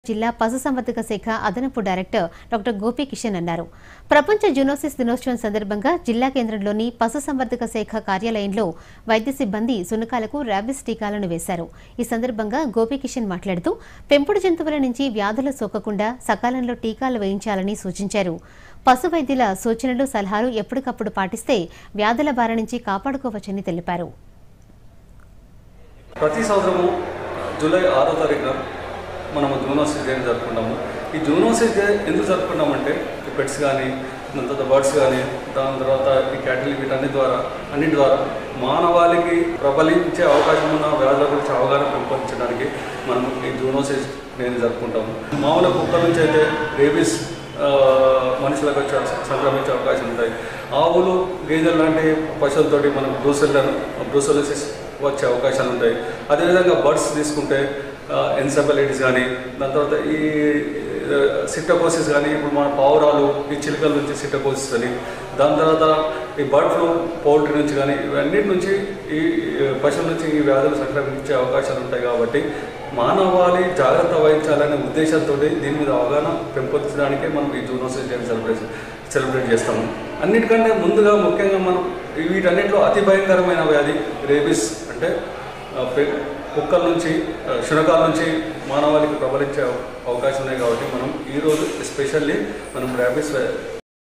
జిల్లా పశుసంవర్ధక శాఖ అదనపు డైరెక్టర్ డాక్టర్ గోపి కిషన్ అన్నారు. ప్రపంచ జూనోసిస్ దినోత్సవం సందర్భంగా జిల్లా కేంద్రంలోని పశుసంవర్ధక శాఖ కార్యాలయంలో వైద్య సిబ్బంది సునకాలకు ర్యాబిస్ టీకాలను వేశారు. ఈ సందర్భంగా గోపి కిషన్ మాట్లాడుతూ పెంపుడు జంతువుల నుంచి వ్యాధులు సోకకుండా సకాలంలో టీకాలు వేయించాలని సూచించారు. పశు వైద్యుల సూచనలు సలహాలు ఎప్పటికప్పుడు పాటిస్తే వ్యాధుల బారి నుంచి కాపాడుకోవచ్చని తెలిపారు. ప్రతి సంవత్సరము జూలై 6వ తారీఖున మనము జూనోసిస్ డే జరుపుకుంటాము. ఈ జూనోసిస్ డే ఎందుకు జరుపుకుంటామంటే ఈ పెట్స్ కానీ, దాని తర్వాత బర్డ్స్ కానీ, దాని తర్వాత ఈ క్యాటిల్ అన్నిటి ద్వారా మానవాళికి ప్రబలించే అవకాశం ఉన్న వ్యాధుల గురించి అవగాహన పెంపొందించడానికి మనం ఈ జూనోసిస్ డేని జరుపుకుంటాము. మామూలు కుక్కల నుంచి అయితే రేబీస్ మనుషులకు సంక్రమించే అవకాశం ఉంటాయి. ఆవులు, గేదెలు లాంటి పశువులతోటి మనం బ్రూసెలోసిస్ వచ్చే అవకాశాలు ఉంటాయి. అదేవిధంగా బర్డ్స్ తీసుకుంటే ఎన్సెఫలైటిస్ కానీ, దాని తర్వాత ఈ సిట్టకోసిస్ కానీ, ఇప్పుడు మన పావురాలు, ఈ చిలుకల నుంచి సిట్టకోసిస్ అని, దాని తర్వాత ఈ బర్డ్ ఫ్లూ పౌల్ట్రీ నుంచి కానీ, ఇవన్నిటి నుంచి ఈ పశువుల నుంచి ఈ వ్యాధులు సంక్రమించే అవకాశాలు ఉంటాయి. కాబట్టి మానవాళి జాగ్రత్త వహించాలనే ఉద్దేశంతో దీని మీద అవగాహన పెంపొందించడానికే మనం ఈ జూనోసిస్ డే సెలబ్రేట్ చేస్తాము. అన్నిటికంటే ముందుగా ముఖ్యంగా మనం వీటన్నిటిలో అతి భయంకరమైన వ్యాధి రేబీస్. అంటే కుక్కల నుంచి, శునకాల నుంచి మానవాళికి ప్రబలించే అవకాశం ఉన్నాయి. కాబట్టి మనం ఈరోజు ఎస్పెషల్లీ మనం ర్యాబీస్